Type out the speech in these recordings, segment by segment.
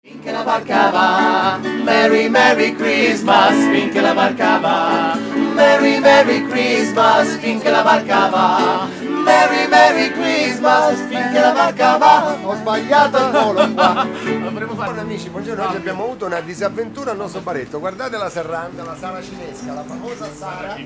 Finché la barca va, Merry Merry Christmas, finché la barca va, Merry Merry Christmas, finché la barca va, Merry Merry Christmas, finché la barca va. Ho sbagliato il volo qua. Buongiorno amici, buongiorno, oggi abbiamo avuto una disavventura al nostro baretto. Guardate la serranda, la Sara cinesca, la famosa Sara.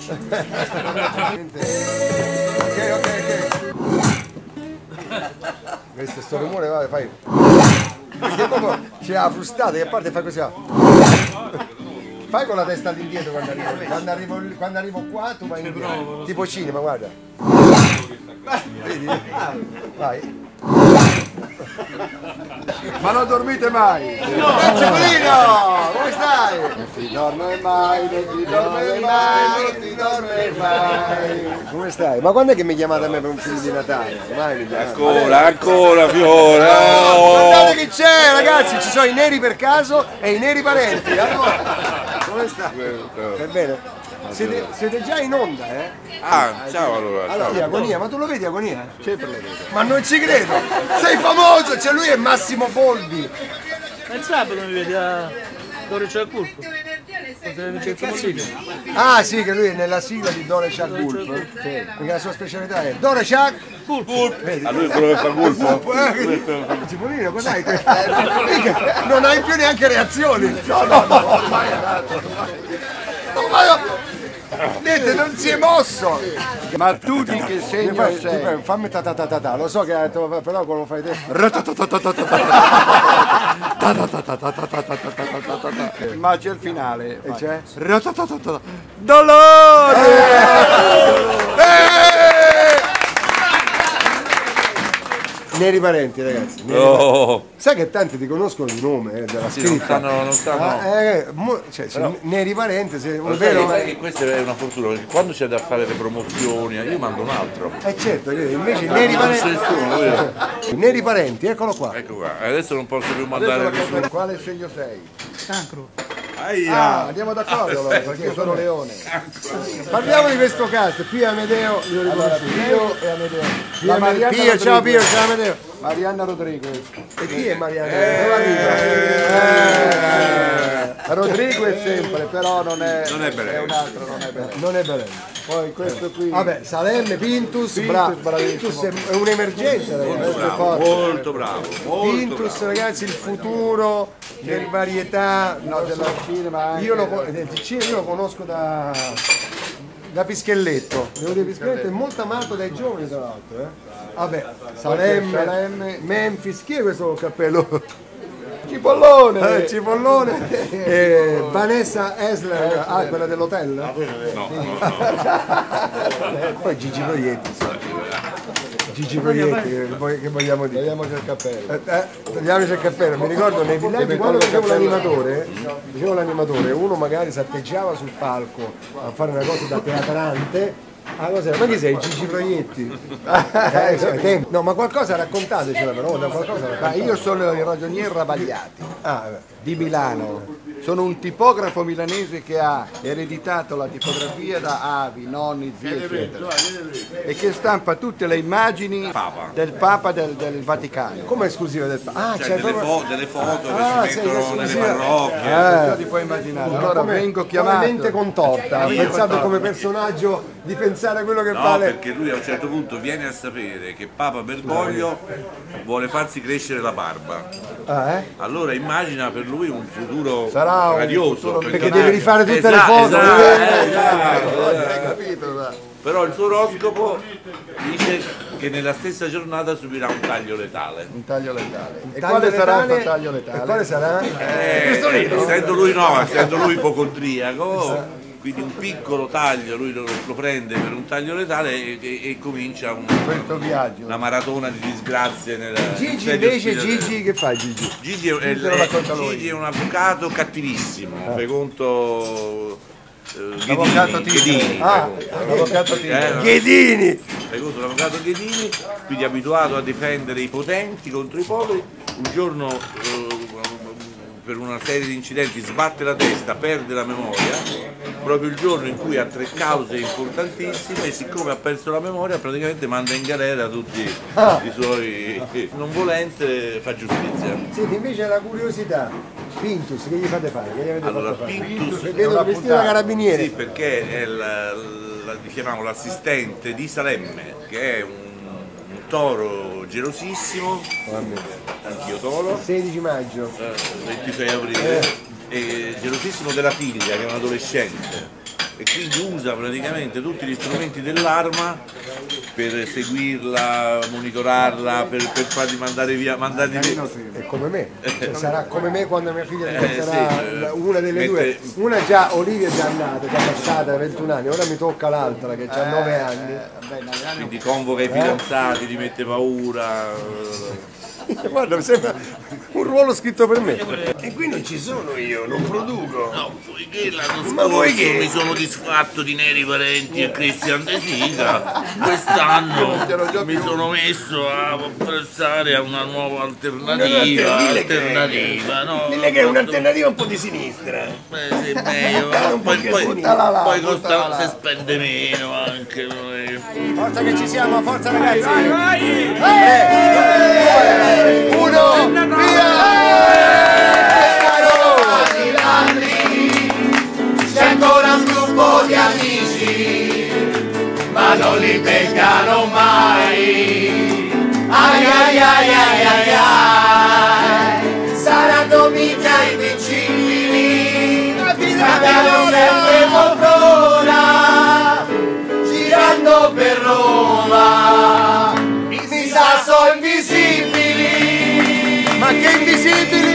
Ok. Questo sto rumore, vai, fai. Perché proprio c'è la frustata che a parte fa così. Fai con la testa all'indietro quando arrivo qua tu vai indietro. Tipo cinema, guarda. Vedi? Vai. Ma non dormite mai! No! Cipollino! Come stai? Non si dorme mai, non si dorme mai, non si dorme mai. Come stai? Ma quando è che mi chiamate a me per un film di Natale? Mai mi chiamate? Ancora Fiore! Guardate che c'è ragazzi, ci sono i neri per caso e i neri parenti. Allora, come stai? Stai bene? Siete già in onda, eh? Ah, ciao allora. Allora, Agonia, ma tu lo vedi Agonia? Sempre lo vedo. Ma non ci credo! Sei famoso! Cioè lui è Massimo Boldi! Ma il sabato mi vedi a Dove c'è il colpo? Ah sì, che lui è nella sigla di Dore Shark Gulp. Perché la sua specialità è Dore Shark Gulp. A lui è quello che fa Gulp. Cipollino, cos'hai? Non hai più neanche reazioni! No, mai dato. Niente, non si è mosso! Ma tu di che segno sei? Fammi ta, lo so che però come lo fai te? Ma c'è il finale. E c'è? Dolore! Neri parenti ragazzi. Oh. Sai che tanti ti conoscono di nome della scritta. Non stanno. Neri parenti, Lo sai che questa è una fortuna, perché quando c'è da fare le promozioni io mando un altro. Certo, invece neri parenti, eccolo qua. Ecco qua, adesso non posso più mandare nessuno. Quale segno sei? Cancro. Ah, andiamo d'accordo allora, perché io sono leone. Parliamo di questo cast, Pio e Amedeo, Allora, Pio e Amedeo. Pio, ciao Pio, ciao Amedeo. Marianna Rodriguez. E chi è Marianna? Rodriguez sempre, però non è Belen. è un altro, non è Belen. Non è Belen. Poi questo qui. Vabbè, Salemme, Pintus, Pintus è un'emergenza ragazzi. Molto bravo, molto Pintus bravo. ragazzi, il futuro del varietà, Del cinema anche. io lo conosco da Pischelletto, devo dire Pischelletto è molto amato dai giovani tra l'altro. Vabbè, Salemme, Memphis, chi è questo col cappello? Cipollone! Cipollone, Vanessa Esler, quella dell'hotel? No. Poi Gigi Proietti, Gigi Proietti, che vogliamo dire? Togliamoci il cappello. Togliamoci il cappello, mi ricordo nei villaggi quando facevo l'animatore, uno magari s'atteggiava sul palco a fare una cosa da teatrante. Ah, cos'era? Ma chi sei? Gigi Proietti? No, ma qualcosa raccontatecela però, da qualcosa Ma io sono il ragionier Ravagliati di Milano. Sono un tipografo milanese che ha ereditato la tipografia da avi, nonni, zii, eccetera. E che stampa tutte le immagini del Papa del Vaticano. come esclusiva del Cioè delle foto che si sei mettono nelle esclusiva. Perciò ti puoi immaginare. Allora vengo chiamato. mente contorta, ha pensato come personaggio di pensare a quello che No, fa perché lui a un certo punto viene a sapere che Papa Bergoglio vuole farsi crescere la barba. Allora immagina per lui un futuro radioso. perché deve rifare tutte le foto. Esatto. Hai capito? Però il suo oroscopo dice che nella stessa giornata subirà un taglio letale. Un taglio letale. E Taglio quale sarà letale? il taglio letale? E quale sarà? Essendo lui ipocondriaco, quindi un piccolo taglio, lui lo prende per un taglio letale e comincia Questo viaggio. una maratona di disgrazie nel Gigi sedio invece, ospedale. Gigi che fa Gigi? Gigi è un avvocato cattivissimo, secondo L'avvocato Ghedini. L'avvocato Tino. Ghedini! Secondo l'avvocato Ghedini, quindi abituato a difendere i potenti contro i poveri, un giorno per una serie di incidenti sbatte la testa, perde la memoria proprio il giorno in cui ha 3 cause importantissime e siccome ha perso la memoria praticamente manda in galera tutti i suoi... non volente fa giustizia. Senti, invece la curiosità, Pintus, che gli fate fare? Che gli avete Allora, fatto fare? Pintus Vedo vestito da carabiniere. sì, perché è diciamo, l'assistente di Salemme, che è un toro gelosissimo, anch'io toro, 16 maggio, 26 aprile, e gelosissimo della figlia, che è un adolescente, e quindi usa praticamente tutti gli strumenti dell'arma per seguirla, monitorarla, per farli mandare via, mandarli via. è come me, sarà come me quando mia figlia diventerà una delle due. Una già, Olivia è già andata, già passata 21 anni, ora mi tocca l'altra che ha 9 anni. Quindi convoca i fidanzati, gli mette paura. Guarda, mi sembra un ruolo scritto per me. E qui non ci sono io, non produco. No, poiché l'anno scorso mi sono disfatto di Neri Parenti e Christian De Sica, quest'anno mi sono messo a pensare a una nuova alternativa. No, dille che è un'alternativa un po' di sinistra. Sì, meglio. Poi costa, si spende meno anche. Forza che ci siamo, forza ragazzi! Vai! Uno, via! C'è ancora un gruppo di amici, ma non li beccano mai. Ai ai ai ai ai ai, saranno mica invincibili, cambiano sempre poltrona, girando per Roma, si sa so invisibili. Ma che invisibili!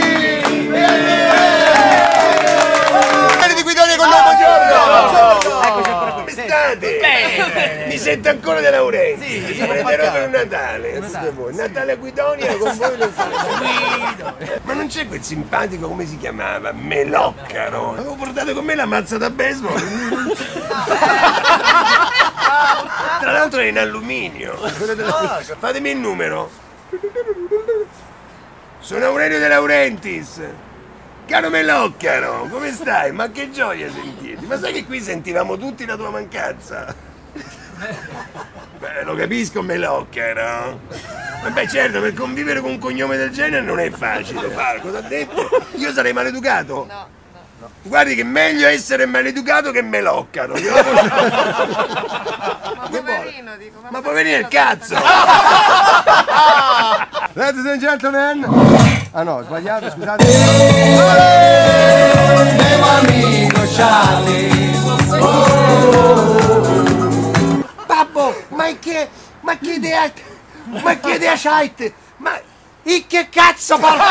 Di Guidoni con noi, buongiorno! Come state? Mi sento ancora De Laurenti, ci prenderò per Natale. Natale a Guidonia con voi lo Ma non c'è quel simpatico, come si chiamava? Meloccaro. Avevo portato con me la mazza da baseball. Tra l'altro è in alluminio. Fatemi il numero. Sono Aurelio De Laurentiis. Caro Meloccaro, come stai? Ma che gioia sentirti. Ma sai che qui sentivamo tutti la tua mancanza? Beh, lo capisco Meloccaro. Vabbè certo, per convivere con un cognome del genere non è facile. Cosa ha detto? Io sarei maleducato? No. Guardi che meglio essere maleducato che Meloccaro. Ma poverino, dico. Ma poverino il cazzo! Ladies and gentlemen! Ah no, sbagliato, scusate. Mio amico Charlie. Babbo, ma che idea c'hai? Ma che cazzo parla?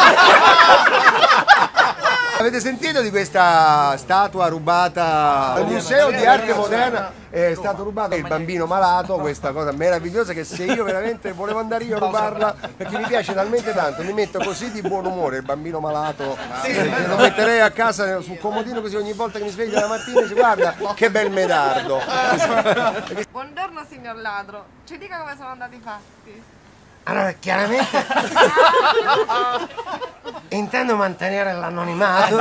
Avete sentito di questa statua rubata al Museo di Arte Moderna? È stato rubato il bambino malato, questa cosa meravigliosa che se io veramente volevo andare io a rubarla, perché mi piace talmente tanto, mi metto così di buon umore il bambino malato, lo metterei a casa sul comodino così ogni volta che mi sveglio la mattina dice guarda che bel medardo. Buongiorno signor ladro, ci dica come sono andati i fatti. Allora, chiaramente intendo mantenere l'anonimato.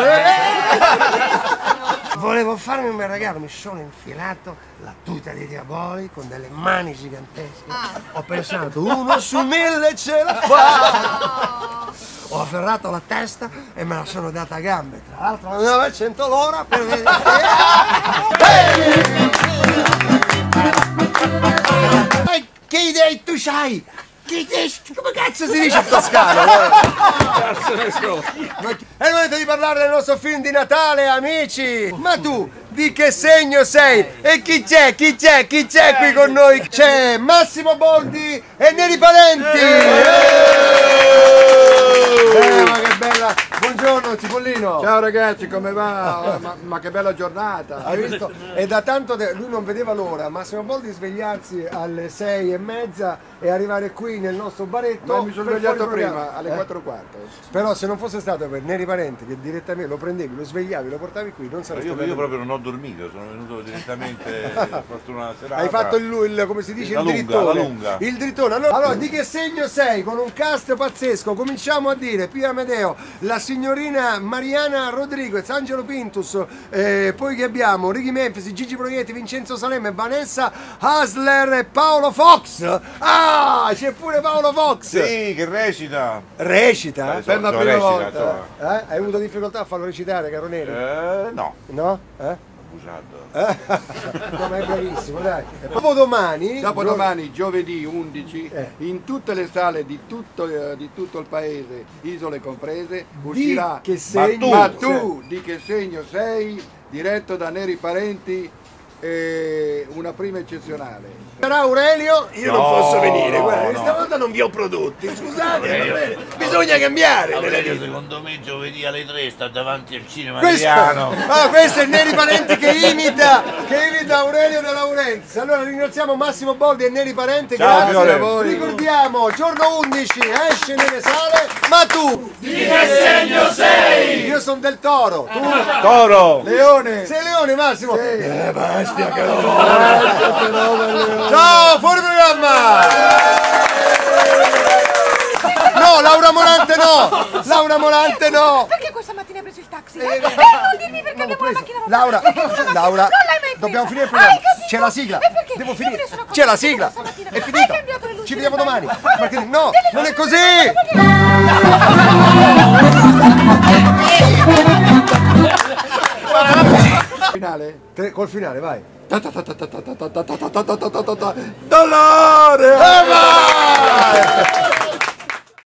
Volevo farmi un bel regalo, mi sono infilato la tuta dei diavoli con delle mani gigantesche. Ho pensato, 1 su 1000 ce la fa! Ho afferrato la testa e me la sono data a gambe, tra l'altro a 900 l'ora per vedere. Che idee tu c'hai? Come cazzo si dice in toscano? È il momento di parlare del nostro film di Natale, amici! Ma tu di che segno sei? E chi c'è? Chi c'è qui con noi? C'è Massimo Boldi e Neri Parenti! Ma che bella! Buongiorno Cipollino! Ciao ragazzi, come va? Ma che bella giornata! Hai visto? E da tanto lui non vedeva l'ora, Massimo Boldi, di svegliarsi alle 6:30 e arrivare qui nel nostro baretto. Ma mi sono svegliato prima, alle 4:15. Però se non fosse stato per Neri Parenti che direttamente lo prendevi, lo svegliavi, lo portavi qui, non sarebbe stato. Io proprio non ho dormito, sono venuto direttamente, ho fatto una serata. Hai fatto il come si dice, il drittone. La lunga. Il drittone. Allora, di che segno sei? Con un cast pazzesco, cominciamo a dire, Pio Amedeo, la signorina Maria Diana Rodriguez, Angelo Pintus, poi che abbiamo Ricky Memphis, Gigi Proietti, Vincenzo Salemme, Vanessa Hasler e Paolo Fox. Ah, c'è pure Paolo Fox. Sì, che recita. Recita? Per la prima volta. insomma. Hai avuto difficoltà a farlo recitare, caro Neri? No, No? abusato. No, ma è bravissimo, dai. Dopodomani, giovedì 11, in tutte le sale di tutto il paese, isole comprese, uscirà che segno Ma tu di che segno sei, diretto da Neri Parenti, una prima eccezionale. Sarà Aurelio, io No, non posso venire, no, guarda, no. stavolta non vi ho prodotti, scusate, bisogna cambiare. Aurelio secondo me giovedì alle 3 sta davanti al cinema Questo, italiano. questo è Neri Parenti che imita Aurelio De Laurentiis. Allora ringraziamo Massimo Boldi e Neri Parenti. Ciao, grazie Fiore. a voi. Ricordiamo, giorno 11 esce nelle sale, ma tu Di che segno sei? io sono del Toro, tu Toro! Leone! sei Leone, Massimo. Bastia, Ciao, fuori programma! No, Laura Morante no! Perché questa mattina hai preso il taxi? Non dirmi perché abbiamo la macchina Laura, Non l'hai mai dobbiamo presa. finire il programma. Hai capito? C'è la sigla. E perché? Devo Hai finire. preso una cosa C'è la che sigla. stamattina. È Hai finita. cambiato le luci Ci vediamo del domani. bagno. Perché no, non è così. Finale? Col finale, vai. Dolore! Vai!